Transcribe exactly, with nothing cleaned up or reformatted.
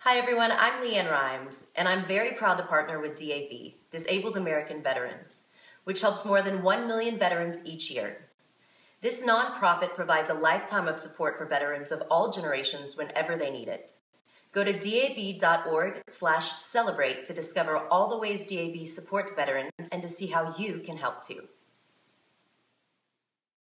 Hi everyone, I'm LeAnn Rimes, and I'm very proud to partner with D A V, Disabled American Veterans, which helps more than one million veterans each year. This nonprofit provides a lifetime of support for veterans of all generations whenever they need it. Go to dav.org slash celebrate to discover all the ways D A V supports veterans and to see how you can help too.